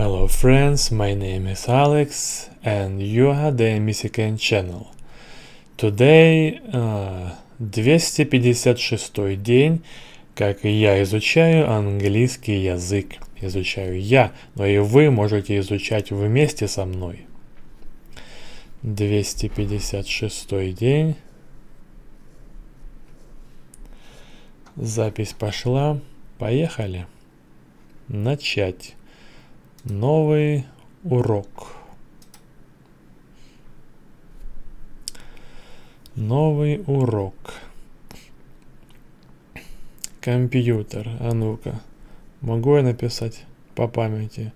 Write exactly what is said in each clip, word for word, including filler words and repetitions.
Hello friends, my name is Alex and you are the Misiken channel. Today uh, двести пятьдесят шестой день, как я изучаю английский язык. Изучаю я, но и вы можете изучать вместе со мной. двести пятьдесят шестой день. Запись пошла. Поехали. Начать. Новый урок. Новый урок. Компьютер. А ну-ка. Могу я написать по памяти?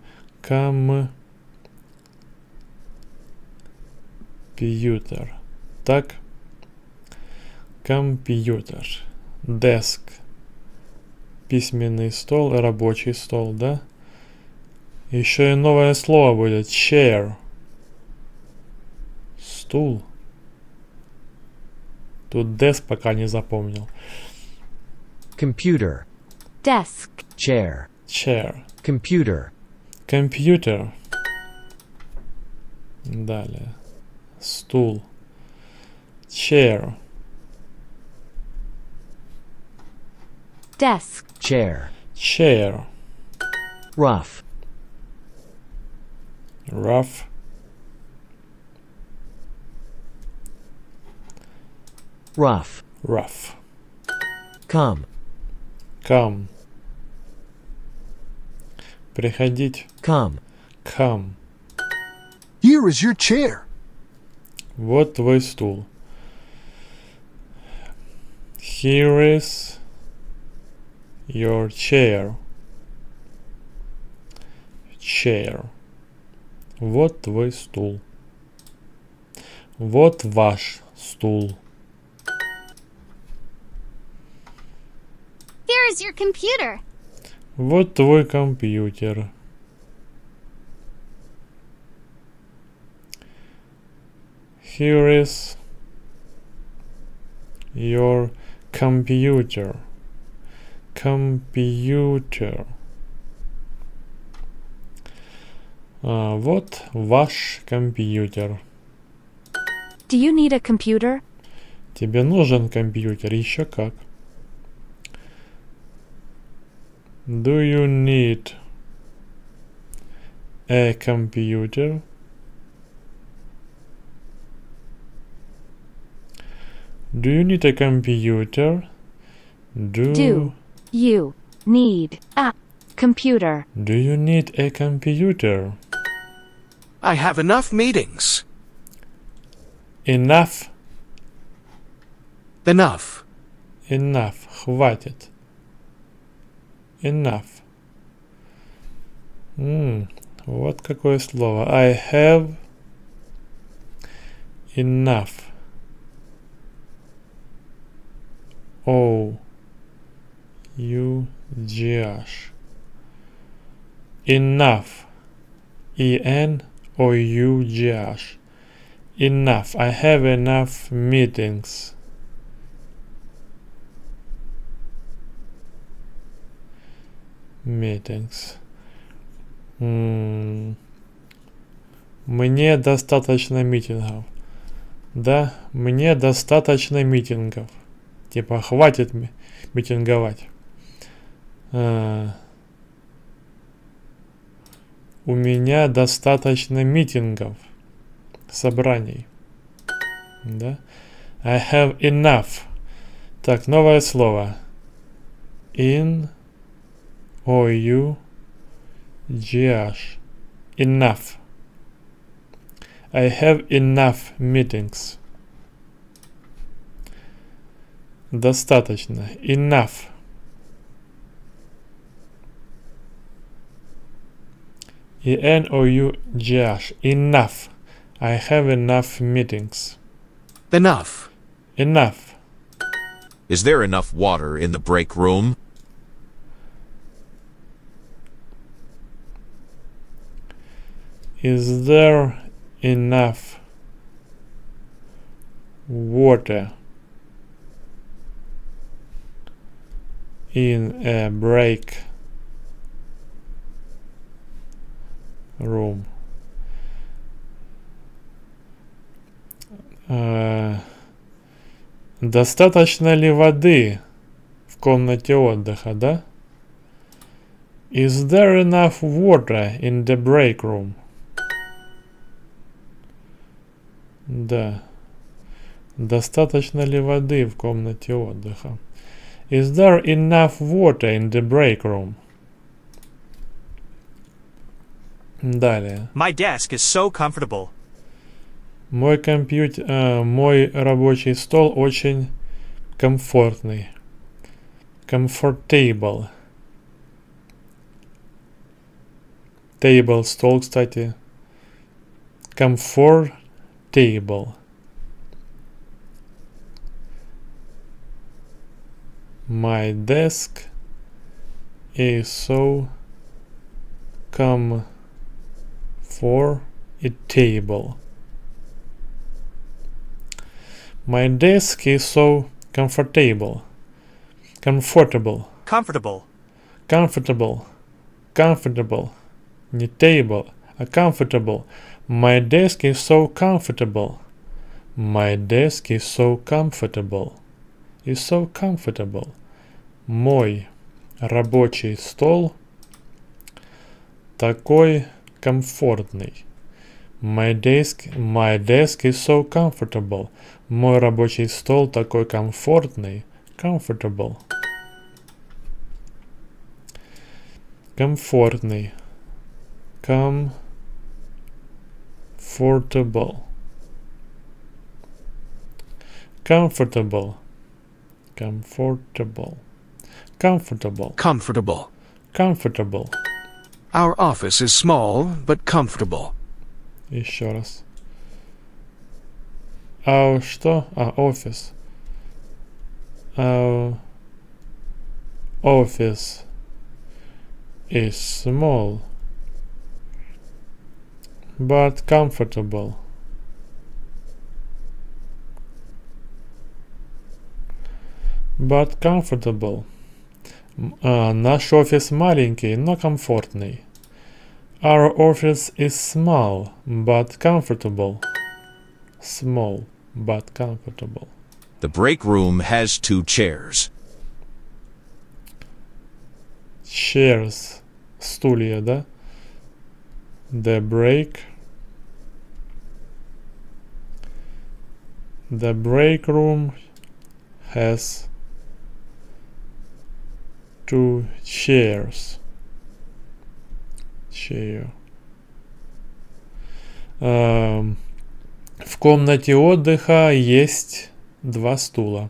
Компьютер. Так. Компьютер. Desk. Письменный стол, рабочий стол, да? Еще и новое слово будет. Chair. Стул. Тут desk пока не запомнил. Computer. Desk. Chair. Chair. Computer. Computer. Далее. Стул. Chair. Desk. Chair. Chair. Rough. Rough. Rough. Rough. Come. Come. Приходить. Come. Come. Here is your chair. Вот твой стул. Here is your chair. Chair. Вот твой стул. Вот ваш стул. Here is your computer. Вот твой компьютер. Here is your computer. Computer. А, вот ваш компьютер. Do you need a computer? Тебе нужен компьютер? Еще как. Do you need a computer? Do you need a computer? Do, Do you need a computer? do you need a computer? I have enough meetings. Enough. Enough. Enough. Хватит. Enough. М, вот какое слово. I have enough. O U G H. Enough. E N O U G H. Enough. I have enough meetings. Meetings. М, Мне достаточно митингов. Да, мне достаточно митингов. Типа, хватит ми- митинговать. А, у меня достаточно митингов, собраний. Да? I have enough. Так, новое слово. In O U G H. Enough. I have enough meetings. Достаточно. Enough. E N O U G H. Enough. I have enough meetings. Enough. Enough. Is there enough water in the break room? Is there enough water in a break room. Э, достаточно ли воды в комнате отдыха, да? Is there enough water in the break room? Да. Достаточно ли воды в комнате отдыха? Is there enough water in the break room? Далее. My desk is so comfortable. Мой компьютер, э, мой рабочий стол очень комфортный. Comfortable. Table, стол, кстати. Comfortable. My desk is so comfortable. My desk is so comfortable. Comfortable. Comfortable. Comfortable. Comfortable. Не table, а comfortable. My desk is so comfortable. My desk is so comfortable. Is so comfortable. Мой рабочий стол такой комфортный. My desk, my desk is so comfortable. Мой рабочий стол такой комфортный. Comfortable. Комфортный. Comfortable. Comfortable. Comfortable. Comfortable. Comfortable. Comfortable. Our office is small, but comfortable. Еще раз. А что? А, офис. Our office is small, but comfortable. But comfortable. А, наш офис маленький, но комфортный. Our office is small, but comfortable. Small, but comfortable. The break room has two chairs. Chairs. Стулья, да? The break. The break room has two chairs. Chair. Um, в комнате отдыха есть два стула.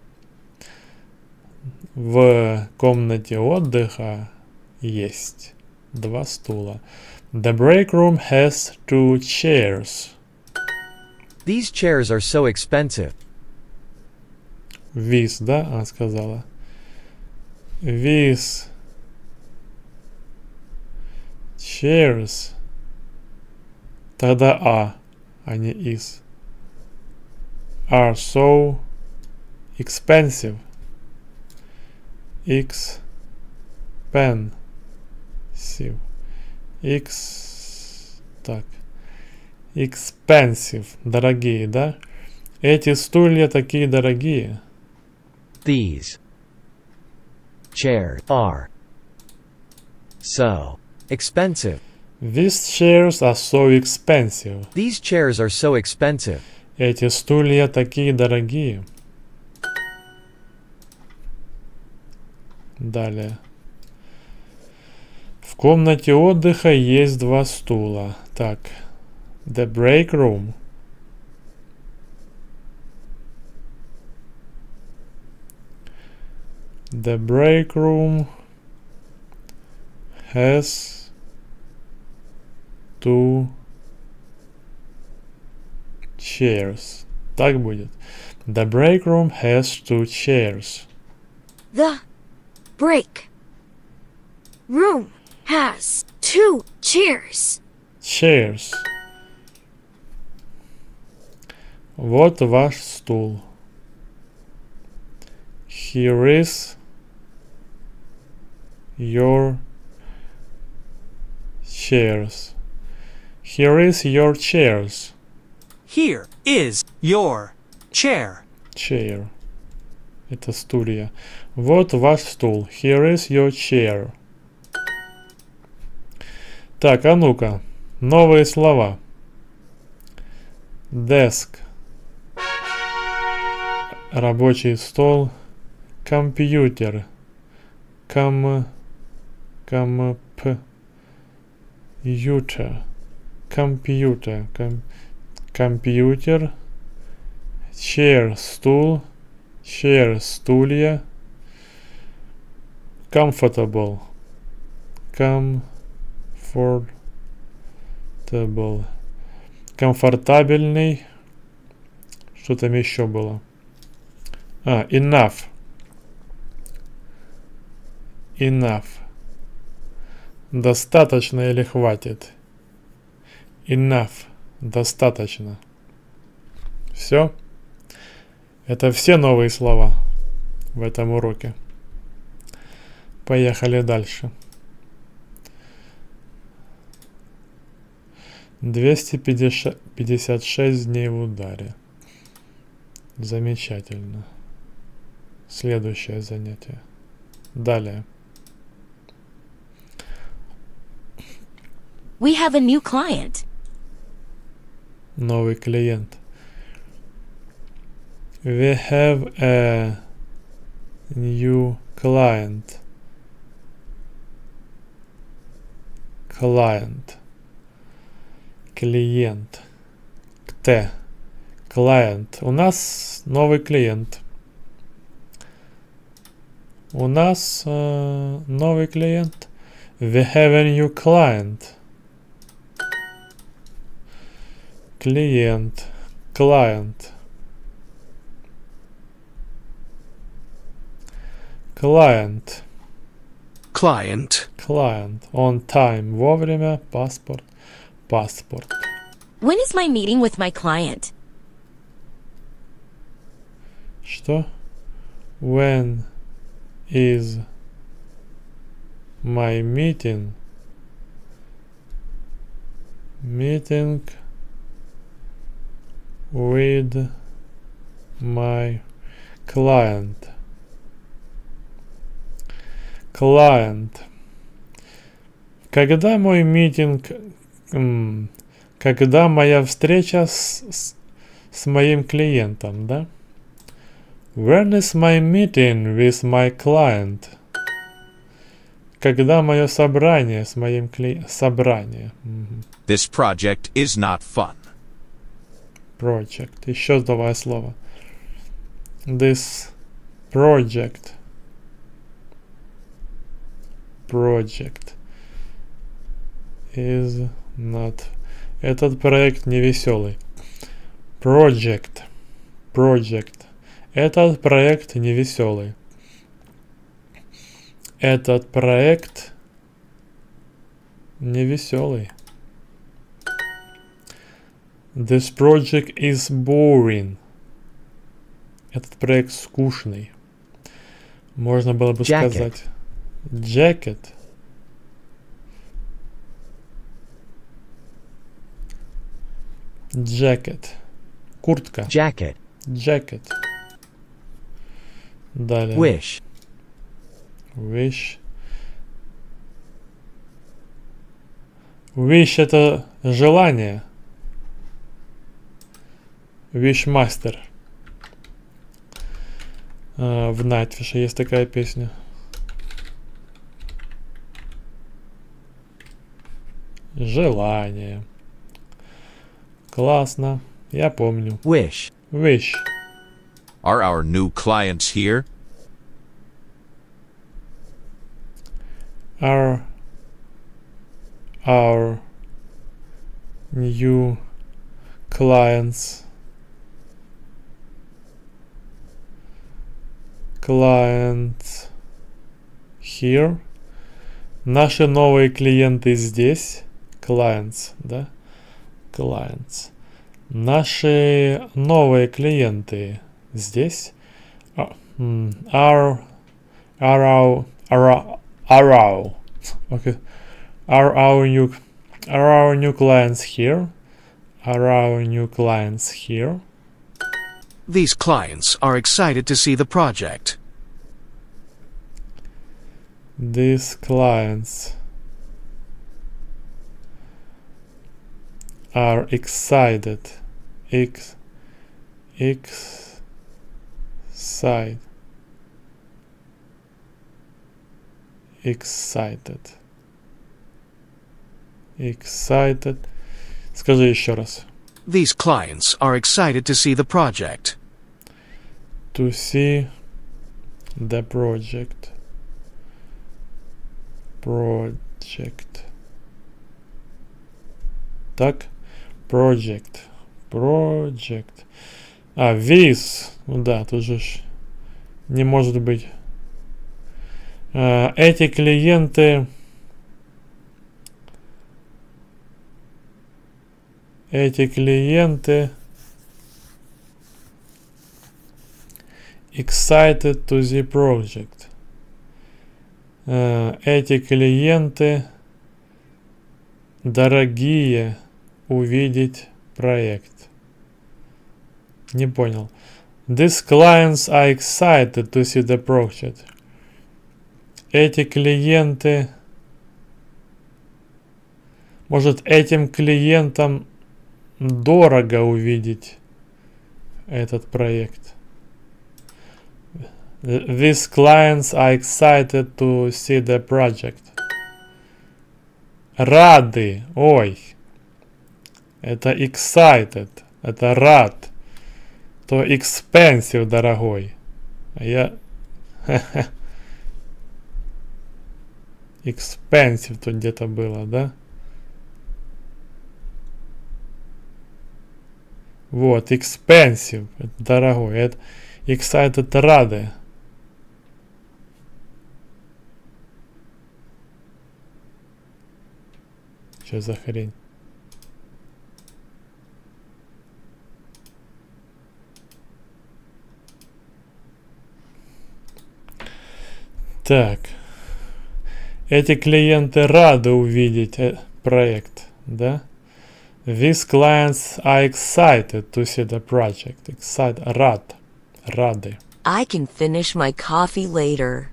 В комнате отдыха есть два стула. The break room has two chairs. These chairs are so expensive. These, да, она сказала. These chairs. Тогда а, а не is. Are so expensive. Expensive. X. Так. Expensive. Дорогие, да? Эти стулья такие дорогие. These chairs are so expensive. These chairs are so expensive. These chairs are so expensive. Эти стулья такие дорогие. Далее. В комнате отдыха есть два стула. Так. The break room. The break room has two chairs. Так будет. The break room has two chairs. The break room has two chairs. Chairs. Вот ваш стул. Here is your chairs. Here is your chairs. Here is your chair. Chair. Это стулья. Вот ваш стул. Here is your chair. Так, а ну-ка. Новые слова. Desk. Рабочий стол. Компьютер. Ком... Комп... Ютер. Компьютер. Ком... Компьютер. Chair. Стул. Chair. Стулья. Comfortable. Comfortable. Комфортабельный. Что там еще было? А, enough. Enough. Достаточно или хватит? Enough. Достаточно. Все. Это все новые слова в этом уроке. Поехали дальше. двести пятьдесят шесть дней в ударе. Замечательно. Следующее занятие. Далее. We have a new client. Новый клиент. We have a new client. Client. Клиент. Т. Client. У нас новый клиент. У нас э, новый клиент. We have a new client. Клиент. Client. Client. Client. Client. On time. Вовремя. Паспорт. Паспорт. When is my meeting with my client? Что? When is my meeting? Meeting with my client. Client. Когда мой митинг, м, когда моя встреча с, с, с моим клиентом, да? When is my meeting with my client? Когда мое собрание с моим клиентом? Собрание. Мгм. This project is not fun. Project. Еще новое слово. This project. Project is not. Этот проект не веселый. Project. Project. Этот проект не веселый. Этот проект не веселый. This project is boring. Этот проект скучный. Можно было бы Jacket. сказать jacket. Jacket. Куртка. Jacket. Jacket. Далее. Wish. Wish. Wish это желание. Wishmaster. А, в Nightwish есть такая песня. Желание. Классно. Я помню. Wish. Wish. Are our new clients here? Are our new clients clients here? Наши новые клиенты здесь. Clients, да? Clients. Наши новые клиенты здесь. А, м, Are are our are our are our okay. Are our new Are our new clients here? Are our new clients here? These clients are excited to see the project. These clients are excited. Ex, ex, side. Excited. Excited. Скажи еще раз. These clients are excited to see the project. To see the project. Project. Так? Project. Project. А, this. Ну да, тут же ж не может быть. А, эти клиенты... Эти клиенты excited to the project. Uh, эти клиенты дорогие увидеть проект. Не понял. These clients are excited to see the project. Эти клиенты... Может, этим клиентам дорого увидеть этот проект. These clients are excited to see the project. Рады. Ой. Это excited. Это рад. То expensive, дорогой. А я... Expensive тут где-то было, да? Вот, expensive, это дорогой, это excited, рады. Что за хрень? Так, эти клиенты рады увидеть э, проект, да? These clients are excited to see the project. Excited, рад, рады. I can finish my coffee later.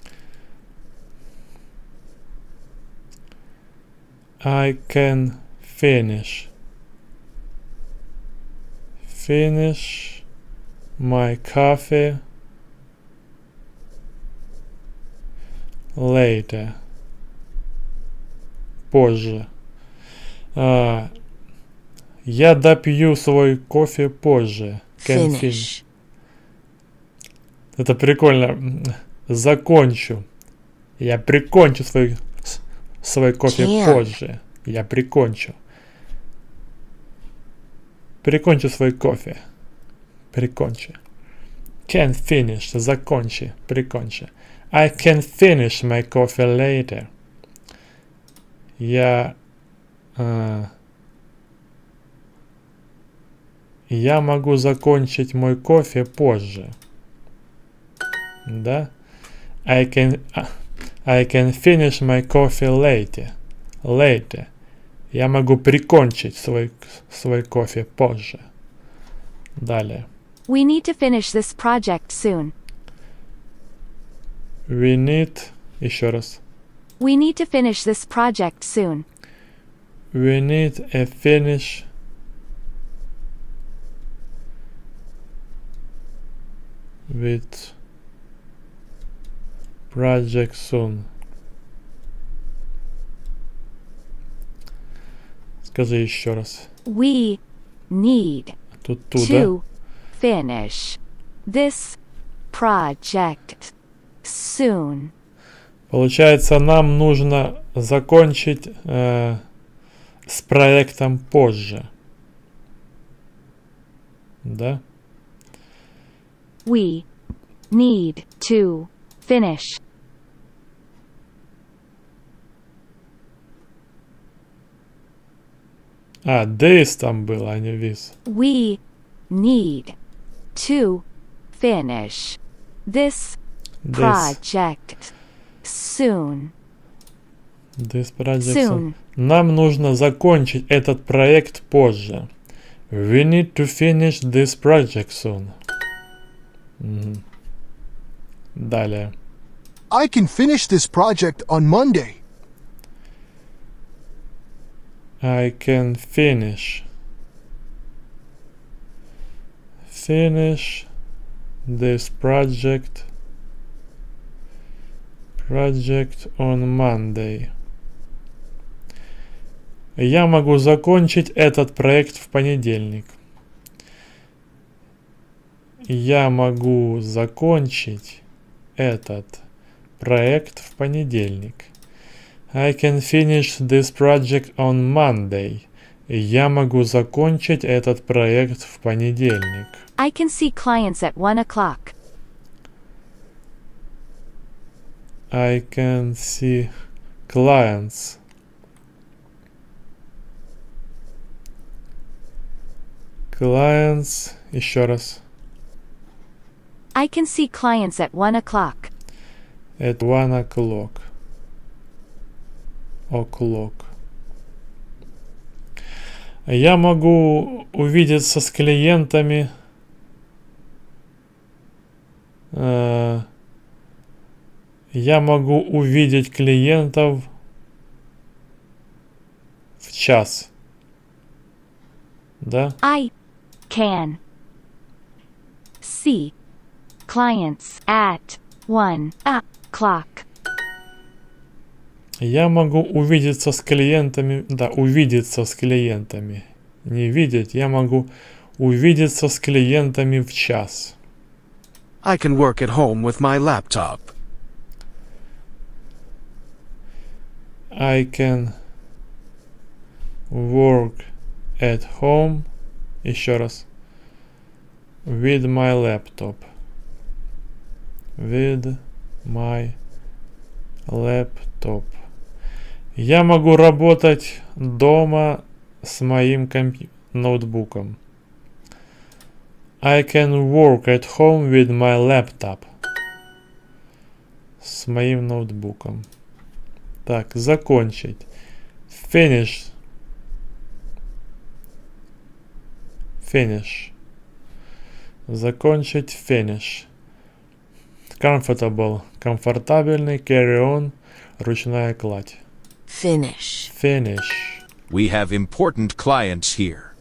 I can finish. Finish my coffee later. Позже. Uh, Я допью свой кофе позже. Can Finish. finish. Это прикольно. Закончу. Я прикончу свой, свой кофе Can. позже. Я прикончу. Прикончу свой кофе. Прикончу. Can finish. Закончи. Прикончи. I can finish my coffee later. Я... Uh, Я могу закончить мой кофе позже. Да? I can, I can finish my coffee later. Later. Я могу прикончить свой, свой кофе позже. Далее. We need to finish this project soon. We need... Еще раз. We need to finish this project soon. We need a finish... with project soon. Скажи еще раз. We need Тут туда. to finish this project soon. Получается, нам нужно закончить э, с проектом позже. Да? We need to finish А, this там было, а не this. We need to finish this This. project soon. This project Soon. Нам нужно закончить этот проект позже. We need to finish this project soon. Мгм. Далее. I can finish this project on Monday. I can finish. Finish this project. Project on Monday. Я могу закончить этот проект в понедельник. Я могу закончить этот проект в понедельник. I can finish this project on Monday. Я могу закончить этот проект в понедельник. I can see clients at one o'clock. I can see clients. Clients. Еще раз. I can see clients at one o'clock. At one o'clock. O'clock. Я могу увидеться с клиентами. э, Я могу увидеть клиентов в час. Да? I can see clients at one o'clock. Я могу увидеться с клиентами. Да, увидеться с клиентами. Не видеть. Я могу увидеться с клиентами в час. I can work at home with my laptop. I can work at home. Еще раз. With my laptop. With my laptop. Я могу работать дома с моим компью- ноутбуком. I can work at home with my laptop. С моим ноутбуком. Так, закончить. Finish. Finish. Закончить. Finish. Comfortable. Комфортабельный. Carry on. Ручная кладь. Finish. Finish. We have important clients here.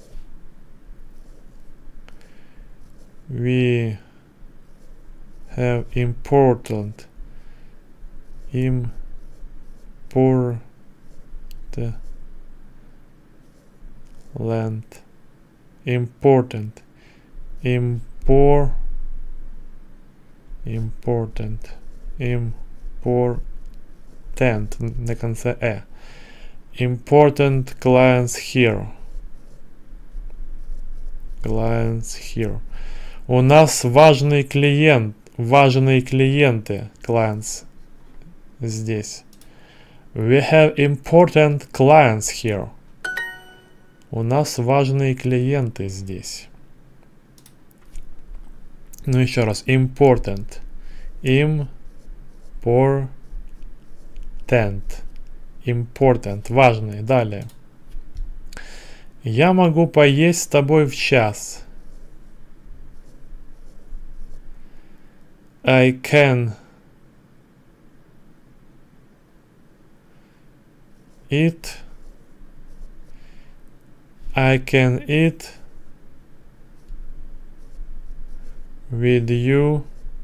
We have important important land important impor important important на конце э. Important clients here. Clients here. У нас важный клиент, важные клиенты, clients здесь. We have important clients here. У нас важные клиенты здесь. Ну еще раз, important. Important. Important. Важные. Далее. Я могу поесть с тобой в час. I can eat. I can eat with you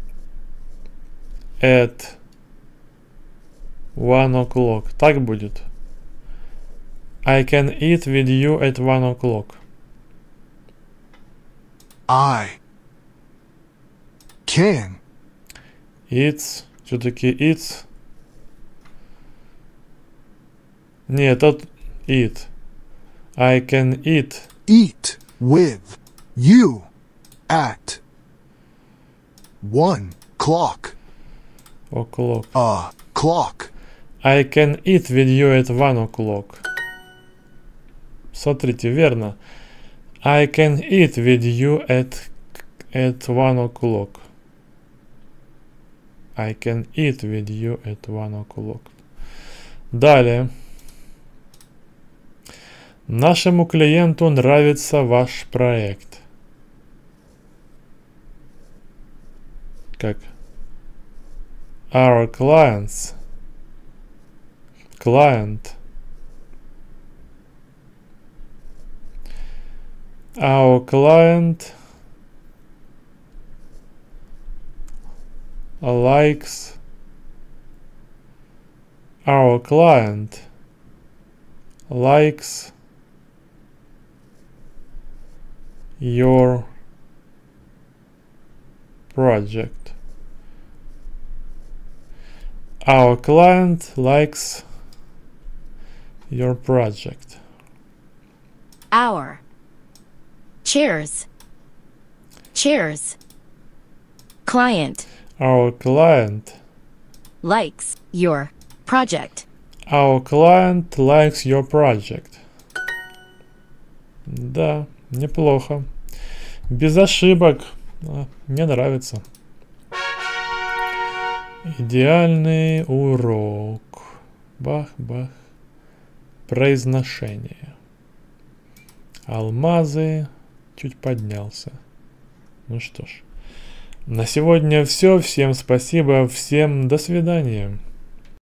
at one o'clock. Так будет. I can eat with you at one o'clock. I can It's. Все-таки it's. Нет, тут eat. I can eat. eat with you at one clock. O'clock. A clock. I can eat with you at one o'clock. Смотрите, верно. I can eat with you at at one o'clock. I can eat with you at one o'clock. Далее. Нашему клиенту нравится ваш проект. Как? Our clients. Client. Our client likes our client likes your project. Our client likes your project. Our. Chairs. Chairs. Client. Our client Likes. Your. Project. Our client likes your project. Да, неплохо. Без ошибок. А, мне нравится. Идеальный урок. Бах-бах. Произношение. Алмазы. Чуть поднялся. Ну что ж. На сегодня все. Всем спасибо. Всем до свидания.